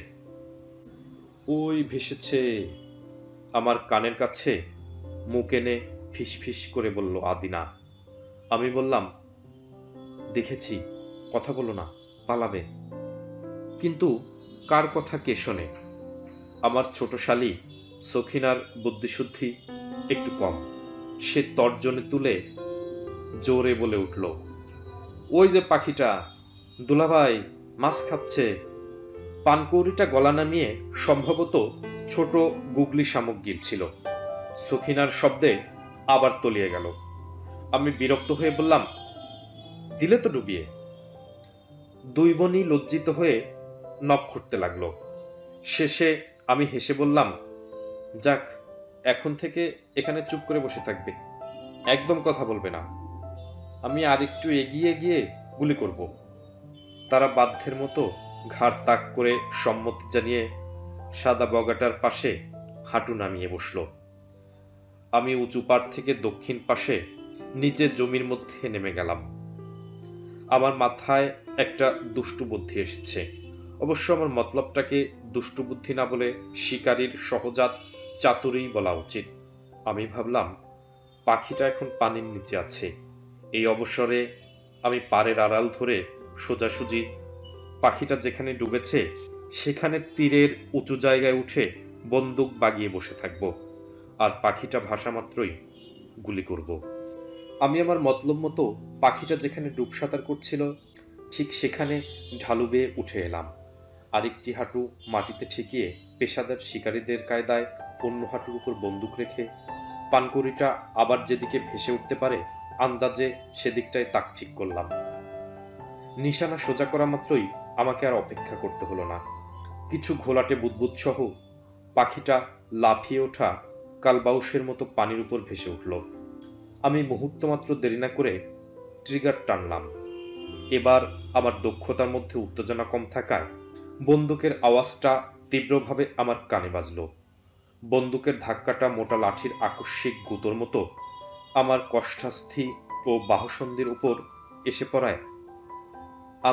ওই ভেসেছে, আমার কানের কাছে মুখ এনে ফিসফিস করে বলল আদিনা। আমি বললাম, দেখেছি, কথা বলো না, পালাবে। কিন্তু কার কথা কে শোনে? আমার ছোট শালী সখিনার বুদ্ধিশুদ্ধি একটু কম। সে তর্জনে তুলে জোরে বলে উঠল, ওই যে পাখিটা, দুলাভাই মাছ খাচ্ছে। পানকৌড়িটা গলা নামিয়ে সম্ভবত ছোট গুগলি শামুক গিলছিল। সখিনার শব্দে আবার তলিয়ে গেল। আমি বিরক্ত হয়ে বললাম, দিলে তো ডুবিয়ে। দুই বোনই লজ্জিত হয়ে নখ খুঁড়তে লাগলো। শেষে আমি হেসে বললাম, যাক, এখন থেকে এখানে চুপ করে বসে থাকবে, একদম কথা বলবে না। আমি আরেকটু এগিয়ে গিয়ে গুলি করব। তারা বাধ্যের মতো ঘাড় তাক করে সম্মতি জানিয়ে সাদা বগাটার পাশে হাঁটু নামিয়ে বসল। আমি উঁচু পাড় থেকে দক্ষিণ পাশে নিচে জমির মধ্যে নেমে গেলাম। আমার মাথায় একটা দুষ্টু বুদ্ধি এসেছে। অবশ্য আমার মতলবটাকে দুষ্টু বুদ্ধি না বলে শিকারীর সহজাত চাতুরী বলা উচিত। আমি ভাবলাম, পাখিটা এখন পানির নিচে আছে। এই অবসরে আমি পাড়ের আড়াল ধরে সোজাসুজি পাখিটা যেখানে ডুবেছে সেখানে তীরের উঁচু জায়গায় উঠে বন্দুক বাগিয়ে বসে থাকব, আর পাখিটা ভাসা মাত্রই গুলি করব। আমি আমার মতলব মতো পাখিটা যেখানে ডুব সাঁতার করছিল ঠিক সেখানে ঢালু বেয়ে উঠে এলাম। আরেকটি হাঁটু মাটিতে ঠেকিয়ে পেশাদার শিকারীদের কায়দায় অন্য হাঁটুর উপর বন্দুক রেখে পানকৌড়িটা আবার যেদিকে ভেসে উঠতে পারে আন্দাজে সেদিকটায় তাক ঠিক করলাম। নিশানা সোজা করা মাত্রই আমাকে আর অপেক্ষা করতে হলো না। কিছু ঘোলাটে বুদবুদ সহ পাখিটা লাফিয়ে ওঠা কালবাউসের মতো পানির উপর ভেসে উঠল। আমি মুহূর্ত মাত্র দেরি না করে ট্রিগার টানলাম। এবার আমার দক্ষতার মধ্যে উত্তেজনা কম থাকায় বন্দুকের আওয়াজটা তীব্রভাবে আমার কানে বাজল। বন্দুকের ধাক্কাটা মোটা লাঠির আকস্মিক গুঁতোর মতো আমার কষ্টাস্থি ও বাহুসন্ধির উপর এসে পড়ায় আমি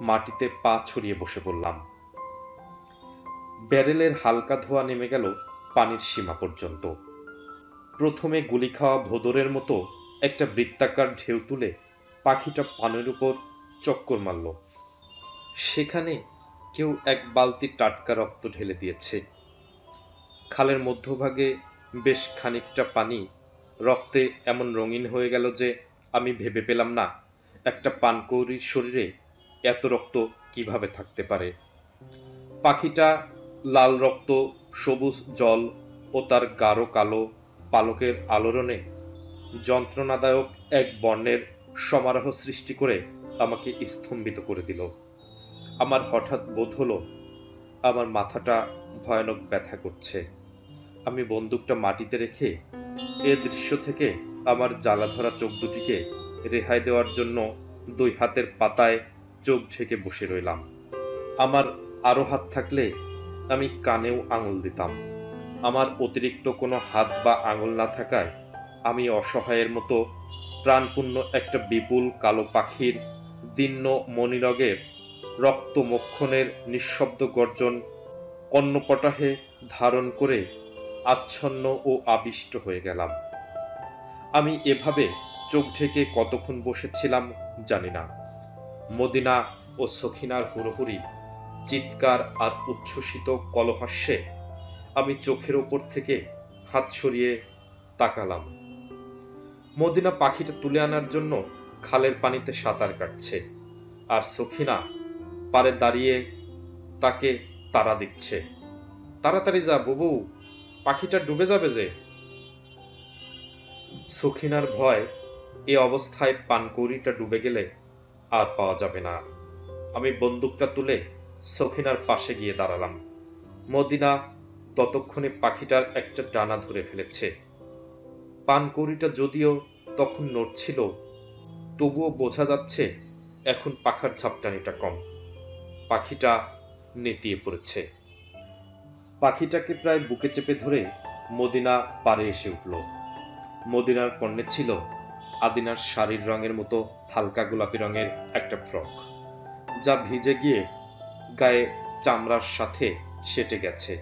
মাটিতে পা ছড়িয়ে বসে পড়লাম। ব্যারেলের হালকা ধোঁয়া নেমে গেল পানির সীমা পর্যন্ত। প্রথমে গুলি খাওয়া ভোঁদরের মতো একটা বৃত্তাকার ঢেউ তুলে পাখিটা পানির উপর চক্কর মারল। সেখানে কেউ এক বালতি টাটকা রক্ত ঢেলে দিয়েছে। খালের মধ্যভাগে বেশ খানিকটা পানি রক্তে এমন রঙিন হয়ে গেল যে আমি ভেবে পেলাম না একটা পানকৌড়ির শরীরে এত রক্ত কিভাবে থাকতে পারে। পাখিটা লাল রক্ত, সবুজ জল ও তার গাঢ় কালো পালকের আলোড়নে যন্ত্রণাদায়ক এক বর্ণের সমারোহ সৃষ্টি করে আমাকে স্তম্ভিত করে দিল। আমার হঠাৎ বোধ হলো আমার মাথাটা ভয়ানক ব্যথা করছে। আমি বন্দুকটা মাটিতে রেখে এ দৃশ্য থেকে আমার জ্বালাধরা চোখ দুটিকে রেহাই দেওয়ার জন্য দুই হাতের পাতায় চোখ ঢেকে বসে রইলাম। আমার আরো হাত থাকলে আমি কানেও আঙুল দিতাম। আমার অতিরিক্ত কোনো হাত বা আঙুল না থাকায় আমি অসহায়ের মতো প্রাণপূর্ণ একটা বিপুল কালো পাখির দীর্ণ মণিরগের রক্তমক্ষণের নিঃশব্দ গর্জন কর্ণপটাহে ধারণ করে আচ্ছন্ন ও আবিষ্ট হয়ে গেলাম। আমি এভাবে চোখ ঢেকে কতক্ষণ বসেছিলাম জানি না। মদিনা ও সখিনার হুড়োহুড়ি চিৎকার আর উচ্ছ্বসিত কলহাস্যে আমি চোখের ওপর থেকে হাত সরিয়ে তাকালাম। মদিনা পাখিটা তুলে আনার জন্য খালের পানিতে সাঁতার কাটছে, আর সখিনা পারে দাঁড়িয়ে তাকে তাড়া দিচ্ছে। তাড়াতাড়ি যা বুবু, পাখিটা ডুবে যাবে যে। সখিনার ভয় এ অবস্থায় পানকৌড়িটা ডুবে গেলে আর পাওয়া যাবে না। আমি বন্দুকটা তুলে সখিনার পাশে গিয়ে দাঁড়ালাম। মদিনা ততক্ষণে পাখিটার একটা ডানা ধরে ফেলেছে। পানকৌড়িটা যদিও তখন নড়ছিল, তবুও বোঝা যাচ্ছে এখন পাখার ঝাপটানিটা কম। পাখিটা নেতিয়ে পড়েছে। পাখিটাকে প্রায় বুকে চেপে ধরে মদিনা পাড়ে এসে উঠল। মদিনার পণ্যে ছিল আদিনার শাড়ির রঙের মতো হালকা গোলাপি রঙের একটা ফ্রক, যা ভিজে গিয়ে গায়ে চামড়ার সাথে সেটে গেছে।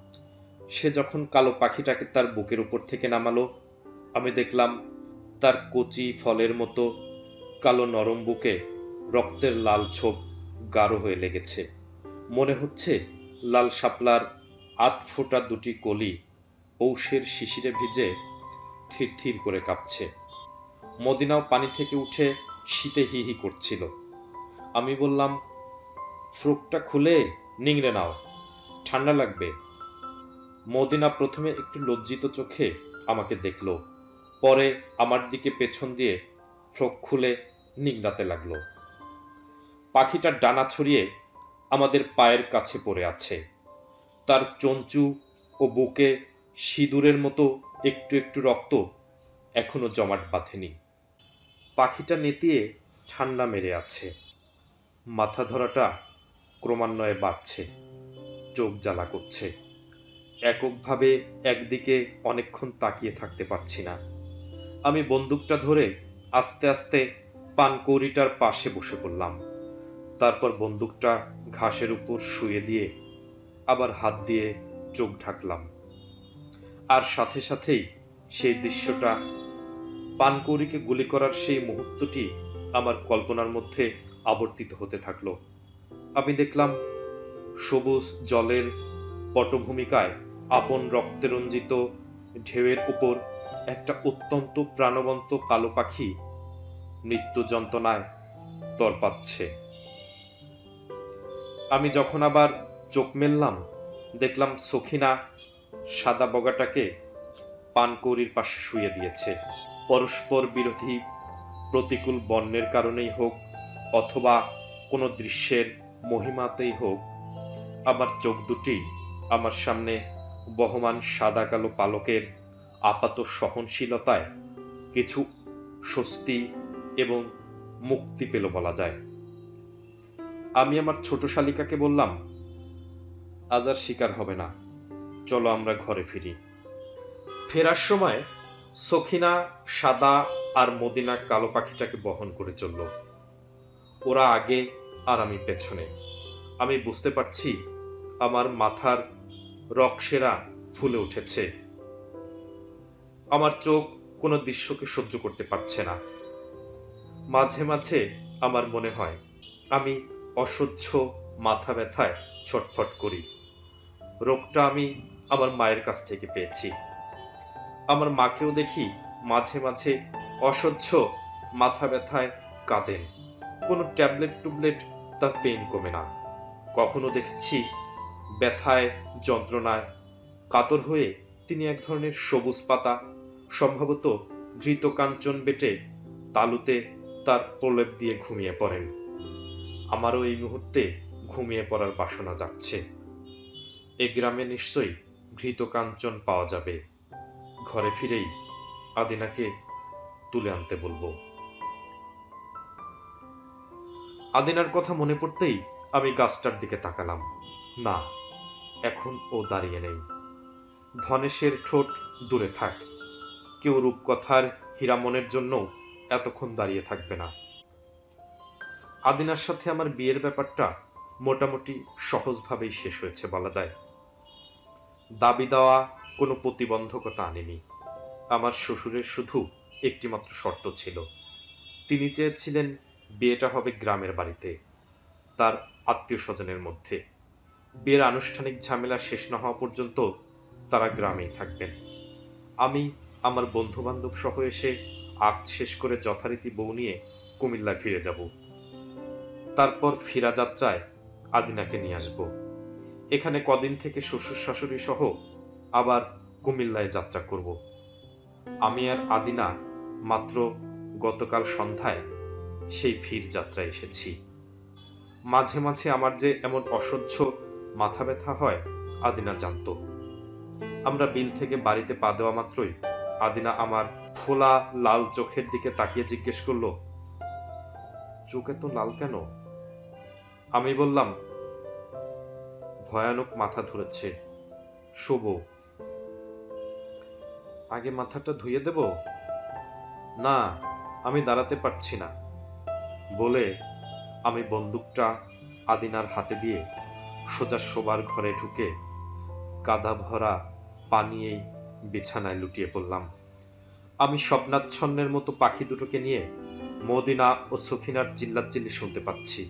সে যখন কালো পাখিটাকে তার বুকের উপর থেকে নামালো, আমি দেখলাম তার কচি ফলের মতো কালো নরম বুকে রক্তের লাল ছোপ গাঢ় হয়ে লেগেছে। মনে হচ্ছে লাল শাপলার আধ ফোটা দুটি কলি পৌষের শিশিরে ভিজে থির থির করে কাঁপছে। মদিনাও পানি থেকে উঠে শীতে হি হি করছিল। আমি বললাম, ফ্রকটা খুলে নিংড়ে নাও, ঠান্ডা লাগবে। মদিনা প্রথমে একটু লজ্জিত চোখে আমাকে দেখল, পরে আমার দিকে পেছন দিয়ে ফ্রক খুলে নিংড়াতে লাগলো। পাখিটার ডানা ছড়িয়ে আমাদের পায়ের কাছে পড়ে আছে। তার চঞ্চু ও বুকে সিঁদুরের মতো একটু একটু রক্ত এখনো জমাট বাঁধেনি। পাখিটা নেতিয়ে ঠান্ডা মেরে আছে। মাথা ধরাটা ক্রমান্বয়ে বাড়ছে, চোখ জ্বালা করছে। এককভাবে একদিকে অনেকক্ষণ তাকিয়ে থাকতে পারছি না। আমি বন্দুকটা ধরে আস্তে আস্তে পানকৌড়িটার পাশে বসে পড়লাম। তারপর বন্দুকটা ঘাসের উপর শুয়ে দিয়ে আবার হাত দিয়ে চোখ ঢাকলাম। আর সাথে সাথেই সেই দৃশ্যটা, পানকৌড়িকে গুলি করার সেই মুহূর্তটি আমার কল্পনার মধ্যে আবর্তিত হতে থাকলো। আমি দেখলাম সবুজ জলের পটভূমিকায় আপন রক্তে রঞ্জিত ঢেউয়ের উপর একটা অত্যন্ত প্রাণবন্ত কালো পাখি মৃত্যু যন্ত্রণায় তড়পাচ্ছে। আমি যখন আবার চোখ মেললাম, দেখলাম সখিনা সাদা বগাটাকে পানকৌড়ির পাশে শুয়ে দিয়েছে। পরস্পর বিরোধী প্রতিকূল বর্ণের কারণেই হোক অথবা কোনো দৃশ্যের মহিমাতেই হোক, আমার চোখ দুটি আমার সামনে বহমান সাদা কালো পালকের আপাত সহনশীলতায় কিছু স্বস্তি এবং মুক্তি পেল বলা যায়। আমি আমার ছোট শালিকাকে বললাম, আজ আর শিকার হবে না, চলো আমরা ঘরে ফিরি। ফেরার সময় সখিনা সাদা আর মদিনা কালো পাখিটাকে বহন করে চলল। ওরা আগে, আর আমি পেছনে। আমি বুঝতে পারছি আমার মাথার রক্তশেরা ফুলে উঠেছে। আমার চোখ কোনো দৃশ্যকে সহ্য করতে পারছে না। মাঝে মাঝে আমার মনে হয় আমি অসহ্য মাথা ব্যথায় ছটফট করি। রোগটা আমি আমার মায়ের কাছ থেকে পেয়েছি। আমার মাকেও দেখি মাঝে মাঝে অসহ্য মাথা ব্যথায় কাঁদেন। কোনো ট্যাবলেট টুবলেট তার পেইন কমে না। কখনো দেখেছি ব্যথায় যন্ত্রণায় কাতর হয়ে তিনি এক ধরনের সবুজ পাতা, সম্ভবত ঘৃতকাঞ্চন বেটে তালুতে তার প্রলেপ দিয়ে ঘুমিয়ে পড়েন। আমারও এই মুহূর্তে ঘুমিয়ে পড়ার বাসনা যাচ্ছে। এ গ্রামে নিশ্চয়ই ঘৃতকাঞ্চন পাওয়া যাবে। ঘরে ফিরেই আদিনাকে তুলে আনতে বলবো। আদিনার কথা মনে পড়তেই আমি গাছটার দিকে তাকালাম। না, এখন ও দাঁড়িয়ে নেই। ধনেশের ঠোঁট দূরে থাক, কেউ রূপকথার হীরামনের জন্য এতক্ষণ দাঁড়িয়ে থাকবে না। আদিনার সাথে আমার বিয়ের ব্যাপারটা মোটামুটি সহজভাবেই শেষ হয়েছে বলা যায়। দাবি দেওয়া কোনো প্রতিবন্ধকতা আনেনি। আমার শ্বশুরের শুধু একটিমাত্র শর্ত ছিল, তিনি চেয়েছিলেন বিয়েটা হবে গ্রামের বাড়িতে, তার আত্মীয় স্বজনের মধ্যে। বিয়ের আনুষ্ঠানিক ঝামেলা শেষ না হওয়া পর্যন্ত তারা গ্রামেই থাকবেন। আমি আমার বন্ধু বান্ধব সহ এসে আগ শেষ করে যথারীতি বউ নিয়ে কুমিল্লায় ফিরে যাব। তারপর ফেরা যাত্রায় আদিনাকে নিয়ে আসব। এখানে কদিন থেকে শ্বশুর শাশুড়ি সহ আবার কুমিল্লায় যাত্রা করব। আমি আর আদিনা মাত্র গতকাল সন্ধ্যায় সেই ফির যাত্রায় এসেছি। মাঝে মাঝে আমার যে এমন অসহ্য মাথা ব্যথা হয় আদিনা জানত। আমরা বিল থেকে বাড়িতে পা দেওয়া মাত্রই আদিনা আমার ফোলা লাল চোখের দিকে তাকিয়ে জিজ্ঞেস করল, চোখে তো লাল কেন? আমি বললাম, ভয়ানক মাথা ধরেছে, শোবো। আগে মাথাটা ধুয়ে দেব? না, আমি দাঁড়াতে পারছি না বলে আমি বন্দুকটা আদিনার হাতে দিয়ে সোজা শোবার ঘরে ঢুকে কাদা ভরা পানিয়েই বিছানায় লুটিয়ে পড়লাম। আমি স্বপ্নাচ্ছন্নের মতো পাখি দুটোকে নিয়ে মদিনা ও সখিনার চিল্লাচিল্লি শুনতে পাচ্ছি।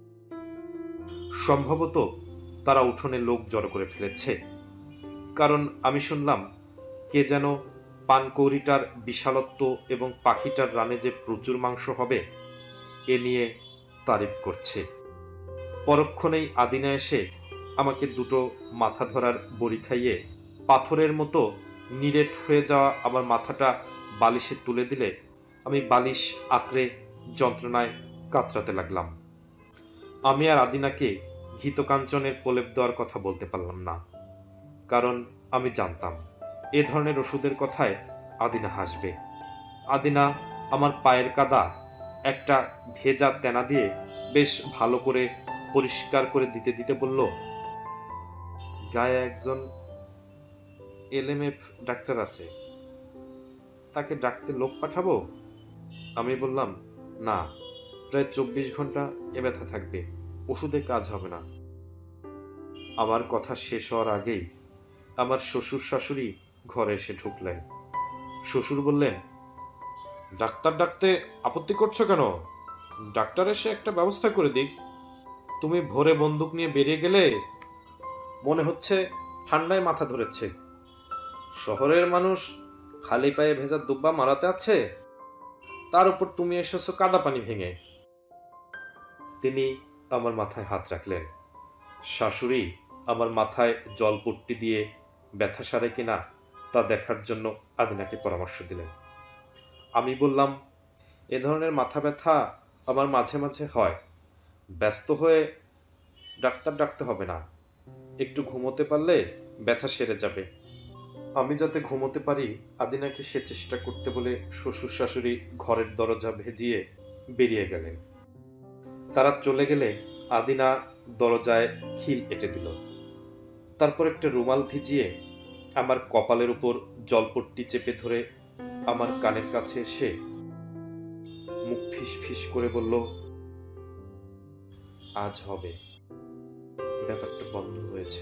সম্ভবত তারা উঠোনে লোক জড়ো করে ফেলেছে, কারণ আমি শুনলাম কে যেন পানকৌড়িটার বিশালত্ব এবং পাখিটার রানে যে প্রচুর মাংস হবে এ নিয়ে তারিফ করছে। পরক্ষণেই আদিনা এসে আমাকে দুটো মাথা ধরার বড়ি খাইয়ে পাথরের মতো নিরেট হয়ে যাওয়া আমার মাথাটা বালিশে তুলে দিলে আমি বালিশ আঁকড়ে যন্ত্রণায় কাতরাতে লাগলাম। আমি আর আদিনাকে ঘৃতকাঞ্চনের প্রলেপ দেওয়ার কথা বলতে পারলাম না, কারণ আমি জানতাম এ ধরনের ওষুধের কথায় আদিনা হাসবে। আদিনা আমার পায়ের কাদা একটা ভেজা তেনা দিয়ে বেশ ভালো করে পরিষ্কার করে দিতে দিতে বলল, গায়ে একজন এলএমএফ ডাক্তার আছে, তাকে ডাকতে লোক পাঠাবো? আমি বললাম, না, প্রায় 24 ঘন্টা এ ব্যথা থাকবে, ওষুধে কাজ হবে না। আমার কথা শেষ হওয়ার আগেই আমার শ্বশুর শাশুড়ি ঘরে এসে ঢুকলেন। শ্বশুর বললেন, ডাক্তার ডাকতে আপত্তি করছো কেন? ডাক্তার এসে একটা ব্যবস্থা করে দিক। তুমি ভোরে বন্দুক নিয়ে বেরিয়ে গেলে মনে হচ্ছে ঠান্ডায় মাথা ধরেছে। শহরের মানুষ খালি পায়ে ভেজা দুব্বা মারাতে আছে, তার উপর তুমি এসেছো কাদা পানি ভেঙে। তিনি আমার মাথায় হাত রাখলেন। শাশুড়ি আমার মাথায় জলপট্টি দিয়ে ব্যথা সারে কিনা তা দেখার জন্য আদিনাকে পরামর্শ দিলেন। আমি বললাম, এ ধরনের মাথা ব্যথা আমার মাঝে মাঝে হয়, ব্যস্ত হয়ে ডাক্তার ডাকতে হবে না, একটু ঘুমোতে পারলে ব্যথা সেরে যাবে। আমি যাতে ঘুমোতে পারি আদিনাকে সে চেষ্টা করতে বলে শ্বশুর শাশুড়ি ঘরের দরজা ভেজিয়ে বেরিয়ে গেলেন। তারা চলে গেলে আদিনা দরজায় খিল এঁটে দিল। তারপর একটা রুমাল ভিজিয়ে আমার কপালের উপর জলপট্টি চেপে ধরে আমার কানের কাছে এসে মুখ ফিস ফিস করে বলল, আজ হবে। ব্যাপারটা বন্ধ হয়েছে।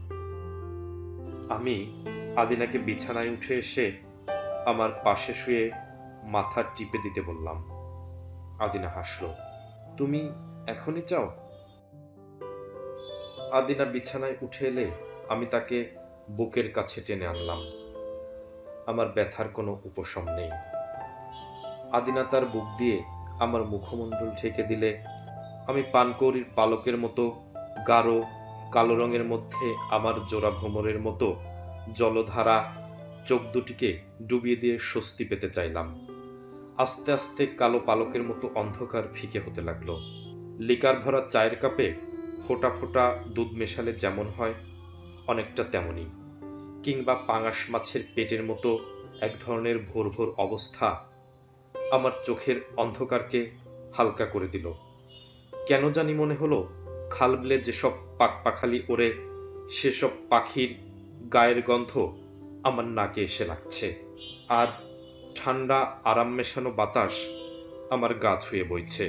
আমি আদিনাকে বিছানায় উঠে এসে আমার পাশে শুয়ে মাথা টিপে দিতে বললাম। আদিনা হাসল। তুমি এখনই চাও? আদিনা বিছানায় উঠে এলে আমি তাকে বুকের কাছে টেনে আনলাম। আমার ব্যথার কোনো উপশম নেই। আদিনা তার বুক দিয়ে আমার মুখমণ্ডল ঢেকে দিলে আমি পানকৌড়ির পালকের মতো গাঢ় কালো রঙের মধ্যে আমার জোড়া ভ্রমরের মতো জলধারা চোখ দুটিকে ডুবিয়ে দিয়ে স্বস্তি পেতে চাইলাম। আস্তে আস্তে কালো পালকের মতো অন্ধকার ফিকে হতে লাগলো। লিকার ভরা চায়ের কাপে ফোঁটা ফোঁটা দুধ মেশালে যেমন হয় অনেকটা তেমনই, কিংবা পাঙাশ মাছের পেটের মতো এক ধরনের ভোর ভোর অবস্থা আমার চোখের অন্ধকারকে হালকা করে দিল। কেন জানি মনে হলো খালবিলে যেসব পাখপাখালি ওড়ে সেসব পাখির গায়ের গন্ধ আমার নাকে এসে লাগছে, আর ঠান্ডা আরাম মেশানো বাতাস আমার গা ছুঁয়ে বইছে।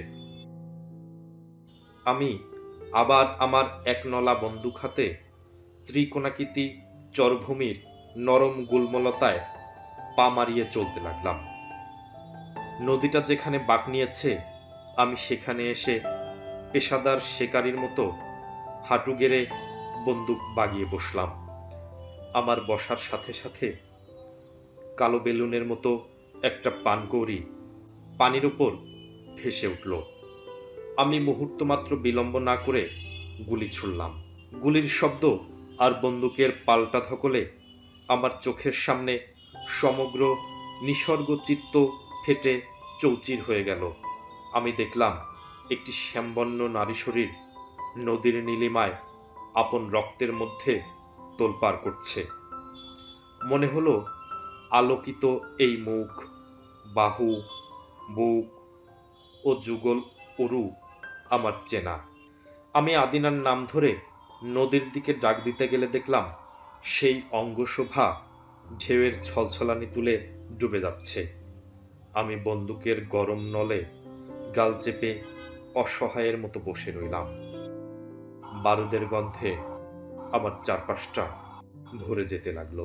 আমি আবার আমার একনলা বন্দুক হাতে ত্রিকোণাকৃতি চরভূমির নরম গুলমলতায় পা মারিয়ে চলতে লাগলাম। নদীটা যেখানে বাঁক নিয়েছে আমি সেখানে এসে পেশাদার শিকারীর মতো হাঁটু গেড়ে বন্দুক বাগিয়ে বসলাম। আমার বসার সাথে সাথে কালো বেলুনের মতো একটা পানকৌড়ি পানির উপর ভেসে উঠল। আমি মুহূর্ত মাত্র বিলম্ব না করে গুলি ছুড়লাম। গুলির শব্দ আর বন্দুকের পাল্টা ধকলে আমার চোখের সামনে সমগ্র নিসর্গ চিত্ত ফেটে চৌচির হয়ে গেল। আমি দেখলাম একটি শ্যামবর্ণ নারী শরীর নদীর নীলিমায় আপন রক্তের মধ্যে তোলপাড় করছে। মনে হলো আলোকিত এই মুখ, বাহু, বুক ও যুগল উরু আমার চেনা। আমি আদিনার নাম ধরে নদীর দিকে ডাক দিতে গেলে দেখলাম সেই অঙ্গশোভা ঢেউয়ের ছলছলানি তুলে ডুবে যাচ্ছে। আমি বন্দুকের গরম নলে গাল চেপে অসহায়ের মতো বসে রইলাম। বারুদের গন্ধে আমার চারপাশটা ভরে যেতে লাগলো।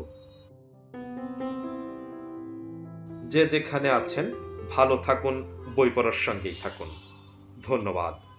যে যেখানে আছেন ভালো থাকুন, বই পড়ার সঙ্গেই থাকুন। ধন্যবাদ।